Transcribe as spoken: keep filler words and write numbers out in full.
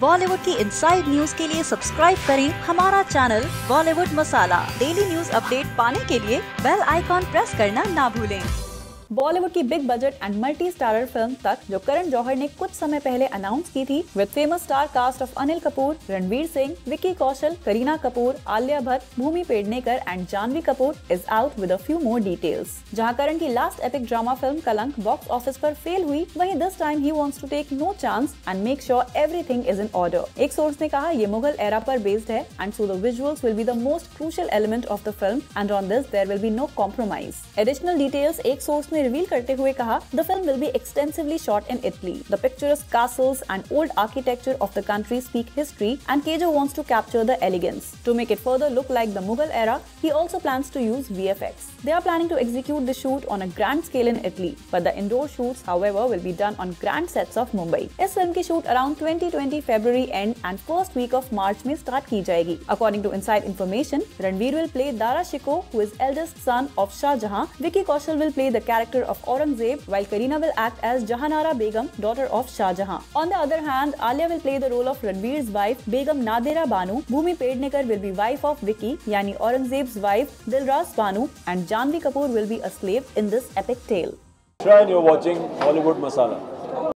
बॉलीवुड की inside news के लिए सब्सक्राइब करें हमारा channel Bollywood masala. Daily news update पाने के लिए बेल आइकॉन प्रेस करना ना भूलें। बॉलीवुड की big budget and multi starrer film Takht, जो करण जौहर ने कुछ समय पहले अनाउंस की थी, with famous star cast of Anil Kapoor, Ranveer Singh, Vicky Kaushal, Kareena Kapoor, Alia Bhatt, Bhumi Pednekar and Janhvi Kapoor, is out with a few more details. जहां करण की last epic drama film Kalank box office पर फेल हुई, वहीं this time he wants to take no chance and make sure everything is in order. एक source ने कहा, ये Mughal era पर बेस्ड है and so the visuals will be the most crucial element of the film and on this there will be no compromise. Additional details एक source ने reveal करते हुए कहा, the film will be extensively shot in Italy. The picturesque castles and old architecture of the country speak history, and Kejo wants to capture the elegance. To make it further look like the Mughal era, he also plans to use V F X. They are planning to execute the shoot on a grand scale in Italy, but the indoor shoots, however, will be done on grand sets of Mumbai. इस फिल्म की shoot around twenty twenty February end and first week of March में start की जाएगी. According to inside information, Ranveer will play Dara Shikoh, who is eldest son of Shahjahan. Vicky Kaushal will play the character of Aurangzeb, while Kareena will act as Jahanara Begum, daughter of Shahjahan. On the other hand, Alia will play the role of Ranveer's wife, Begum Nadira Banu. Bhumi Pednekar will be wife of Vicky, yani Aurangzeb's wife, Dilras Banu, and Jahnvi Kapoor will be a slave in this epic tale. And you're watching Bollywood Masala.